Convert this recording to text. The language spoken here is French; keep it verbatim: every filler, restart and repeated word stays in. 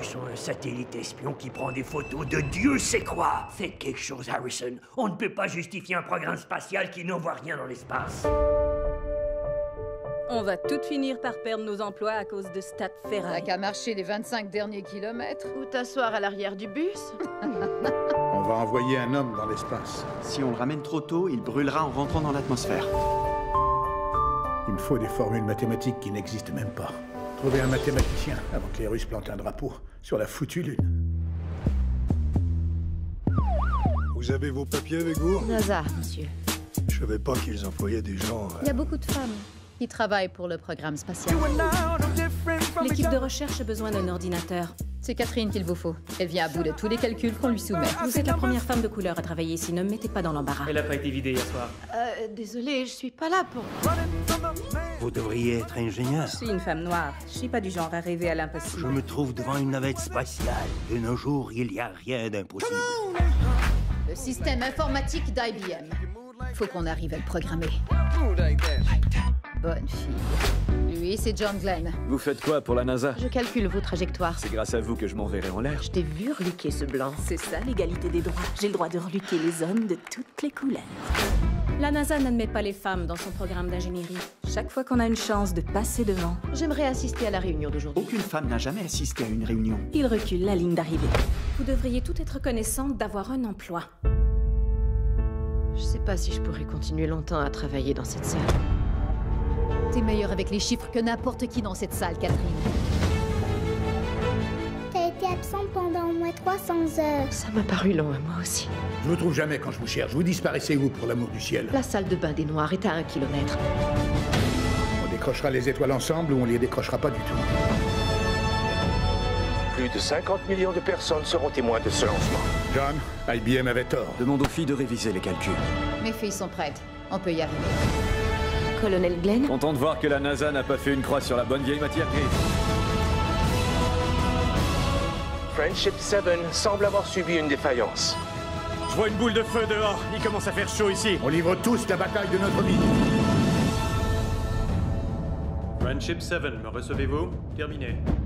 trucs sont un satellite espion qui prend des photos de Dieu sait quoi. Faites quelque chose, Harrison. On ne peut pas justifier un programme spatial qui n'envoie rien dans l'espace. On va toutes finir par perdre nos emplois à cause de Stat T'as Ferraille. qu'à marcher les vingt-cinq derniers kilomètres. Ou t'asseoir à l'arrière du bus. On va envoyer un homme dans l'espace. Si on le ramène trop tôt, il brûlera en rentrant dans l'atmosphère. Il me faut des formules mathématiques qui n'existent même pas. Trouver un mathématicien avant que les Russes plantent un drapeau sur la foutue Lune. Vous avez vos papiers avec vous? NASA, monsieur. Je savais pas qu'ils employaient des gens... Il y a beaucoup de femmes qui travaillent pour le programme spatial. L'équipe de recherche a besoin d'un ordinateur. C'est Catherine qu'il vous faut. Elle vient à bout de tous les calculs qu'on lui soumet. Vous êtes la première femme de couleur à travailler ici, ne me mettez pas dans l'embarras. Elle a pas été vidée hier soir. Euh, désolée, je suis pas là pour... Vous devriez être ingénieur. Je suis une femme noire. Je suis pas du genre à rêver à Je l'impossible. me trouve devant une navette spatiale. De nos jours, il n'y a rien d'impossible. Le système informatique d'I B M. Faut qu'on arrive à le programmer. Bonne fille. Lui, c'est John Glenn. Vous faites quoi pour la NASA? Je calcule vos trajectoires. C'est grâce à vous que je m'enverrai en l'air. Je t'ai vu reluquer ce blanc. C'est ça l'égalité des droits. J'ai le droit de reluquer les hommes de toutes les couleurs. La NASA n'admet pas les femmes dans son programme d'ingénierie. Chaque fois qu'on a une chance de passer devant, J'aimerais assister à la réunion d'aujourd'hui. Aucune femme n'a jamais assisté à une réunion. il recule la ligne d'arrivée. Vous devriez toutes être reconnaissantes d'avoir un emploi. Je sais pas si je pourrais continuer longtemps à travailler dans cette salle. T'es meilleure avec les chiffres que n'importe qui dans cette salle, Catherine. T'as été absente pendant au moins trois cents heures. Ça m'a paru long à moi aussi. Je vous trouve jamais quand je vous cherche. Vous disparaissez où, pour l'amour du ciel? La salle de bain des Noirs est à un kilomètre. On décrochera les étoiles ensemble ou on les décrochera pas du tout. Plus de cinquante millions de personnes seront témoins de ce lancement. John, I B M avait tort. Demande aux filles de réviser les calculs. Mes filles sont prêtes. On peut y arriver. Colonel Glenn, Content de voir que la NASA n'a pas fait une croix sur la bonne vieille matière grise. Friendship sept semble avoir subi une défaillance. Je vois une boule de feu dehors. Il commence à faire chaud ici. On livre tous la bataille de notre vie. Friendship sept, me recevez-vous? Terminé.